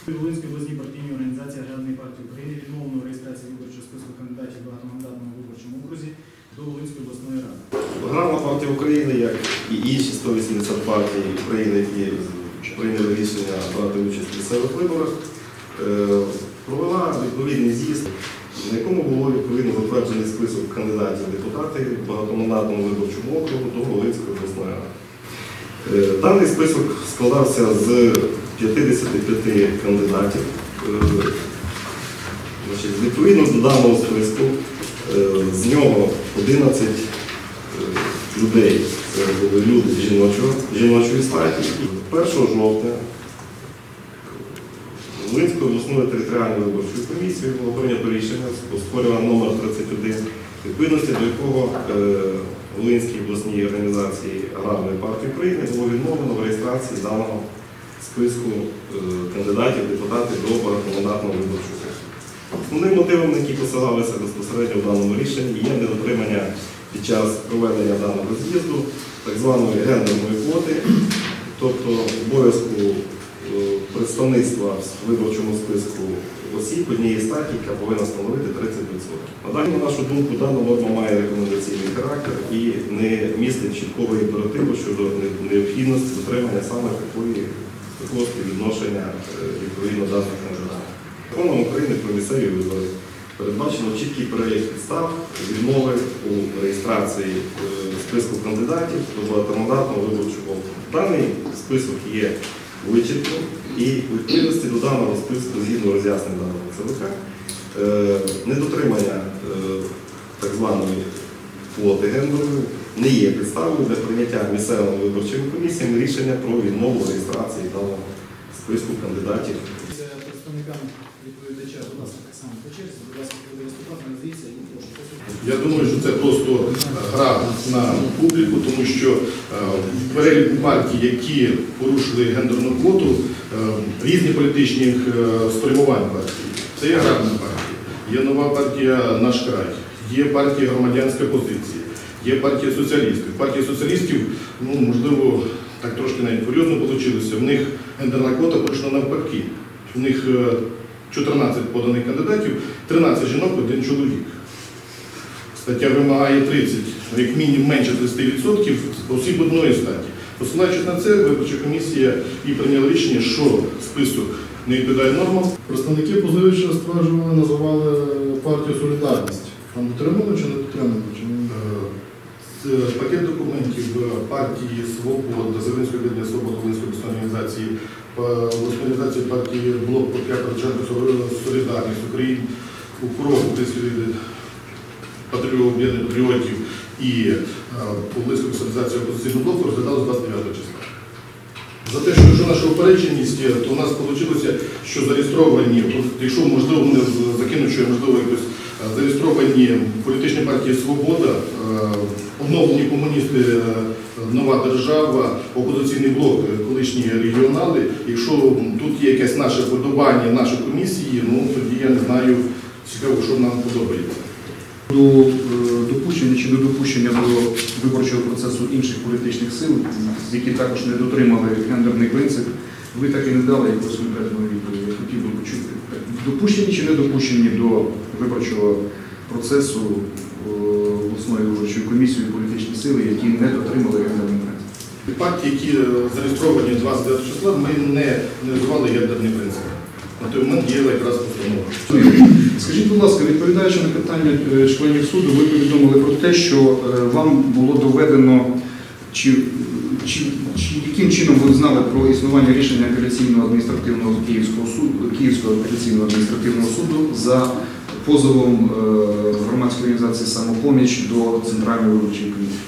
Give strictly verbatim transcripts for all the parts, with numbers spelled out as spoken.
Волинській обласній партійній організації Аграрної партії України відмовлено реєстрації виборчого списку кандидатів в багатомандатному виборчому окрузі до Волинської обласної ради. Аграрна партія України, як і інші сто вісімдесят партій України, які прийняли рішення брати участь в місцевих виборах, провела відповідний з'їзд, на якому було відповідно затверджений список кандидатів в депутати в багатомандатному виборчому округу до Волинської обласної ради. Даний список складався з п'ятдесяти п'яти кандидатів. Відповідно до даного списку, з нього одинадцять людей, це були люди жіночого, жіночої статі. першого жовтня Волинською обласною територіальною виборчою комісією було прийнято рішення по створюванню номер тридцять один, відповідності до якого Волинській обласній організації Аграрної партії України було відмовлено в реєстрації даного списку кандидатів в депутати до багатомандатного виборчого округу. Основним мотивом, на який посилалися безпосередньо в даному рішенні, є недотримання під час проведення даного з'їзду так званої гендерної квоти, тобто обов'язку представництва в виборчому списку осіб однієї статі, яка повинна становити тридцять відсотків. На нашу думку, дана норма має рекомендаційний характер і не містить чіткого імперативу щодо необхідності дотримання саме такої, такого співвідношення відповідно даних кандидатів. Законом України про місцеві вибори передбачено чіткий перелік підстав відмови у реєстрації списку кандидатів до багатомандатного виборчого округу. Даний список є вичерпним і у відповідності до даного списку, згідно роз'яснень даного ЦВК, недотримання так званої квоти гендерної не є підставою для прийняття місцевими виборчими комісіями рішення про відмову реєстрації даного списку кандидатів. Представникам відповідача, будь ласка, так само по черзі, будь ласка, коли виступати, назвіться і прошу. Я думаю, що це просто гра на публіку, тому що в переліку партій, які порушили гендерну квоту, різні політичні спрямувань партії. Це є аграрна партія, є нова партія «Наш край», є партія «Громадянська позиція», є партія соціалістів. Партія соціалістів, ну, можливо, так трошки навіть курйозно вийшло, в них гендерна квота пройшла навпаки. У них чотирнадцять поданих кандидатів, тринадцять жінок, один чоловік. Стаття вимагає тридцять, як мінімум менше тридцять відсотків осіб одної статі. Посилаючись на це, виборча комісія і прийняла рішення, що список не відповідає нормам. Представники позивача стверджували, називали партію «Солідарність». Там дотримали чи не дотримали? Пакет документів партії «Свобода», Зеленської об'єднання «Свобода» Волинської обласної організації, організації партії «Блок «Солідарність», Україн, «Укроп», об'єднання патріотів і Волинської організації опозиційного блоку розглядали з двадцять дев'ятого числа. За те, що якщо наша упередженість, то у нас вийшло, що зареєстровані, якщо можливо вони закинуть, що можливо якось зареєстровані політичні партії «Свобода», обновлені комуністи, «Нова держава», опозиційний блок, колишні регіонали. Якщо тут є якесь наше вподобання, нашої комісії, ну тоді я не знаю, цікаво, що нам подобається. До допущення чи недопущення до виборчого процесу інших політичних сил, які також не дотримали гендерний принцип, ви так і не дали якогось конкретного відповіді. Я хотів би почути. Допущені чи не допущені до виборчого процесу обласної виборчої комісії політичні сили, які не дотримали гендерний принцип? Партії, які зареєстровані двадцять дев'ятого числа, ми не називали гендерний принцип. На той момент є якраз постанова. Скажіть, будь ласка, відповідаючи на питання членів суду, ви повідомили про те, що вам було доведено, чи, чи, чи яким чином ви знали про існування рішення апеляційного адміністративного Київського суду, Київського апеляційного адміністративного суду за позовом громадської організації «Самопоміч» до Центральної виборчої комісії?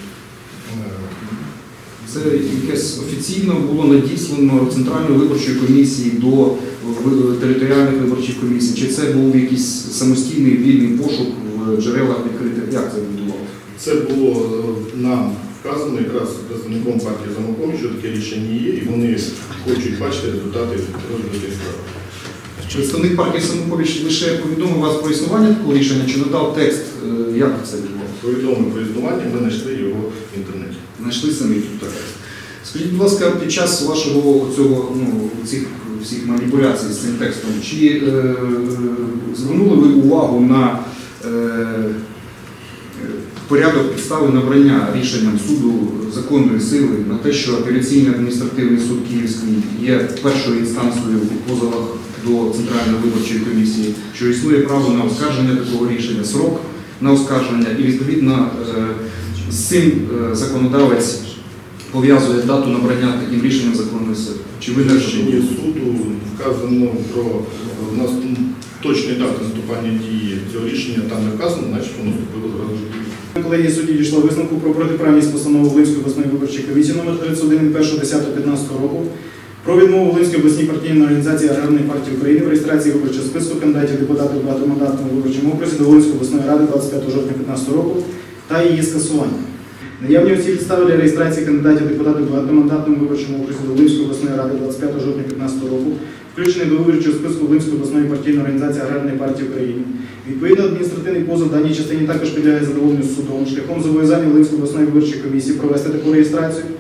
Це якесь офіційно було надіслано Центральної виборчої комісії до територіальних виборчих комісій? Чи це був якийсь самостійний вільний пошук в джерелах відкритих? Як це відбувалося? Це було нам вказано якраз представником партії «Самопоміч», що таке рішення є, і вони хочуть бачити результати розгляду справи. Представник партії «Самопоміч» лише повідомив вас про існування такого рішення, чи надав текст, як це відбувалося? Повідомив про існування, ми знайшли його в інтернеті. Знайшли самі тут так. Скажіть, будь ласка, під час вашого цього, ну, цих всіх маніпуляцій з цим текстом, чи е, звернули ви увагу на е, порядок підстави набрання рішенням суду законної сили, на те, що апеляційний адміністративний суд Київський є першою інстанцією у позовах до Центральної виборчої комісії, що існує право на оскарження такого рішення, срок на оскарження, і відповідно з цим законодавець пов'язує дату набрання таким рішенням законної сили. Чи ви не рішенні суду вказано про у нас точної дати наступання дії цього рішення, там не вказано, значить воно вступило зразу ж. Колегія судді дійшла висновку про протиправність постанови Волинської обласної виборчої комісії номер тридцять один від першого десятого п'ятнадцятого року про відмову Волинської обласній партійної організації Аграрної партії України в реєстрації виборчого списку кандидатів депутатів у багатомандатному виборчому окрузі до Волинської обласної ради двадцять п'ятого жовтня дві тисячі п'ятнадцятого року та її скасування. Наявні усі підстави для реєстрації кандидатів депутатів у багатомандатному виборчому окрузі до Волинської обласної ради двадцять п'ятого жовтня дві тисячі п'ятнадцятого року, включений до виборчого списку Волинської обласної партійної організації Аграрної партії України. Відповідно, адміністративний позов в даній частині також підлягає задоволенню судом шляхом зобов'язання Волинської обласної виборчої комісії провести таку реєстрацію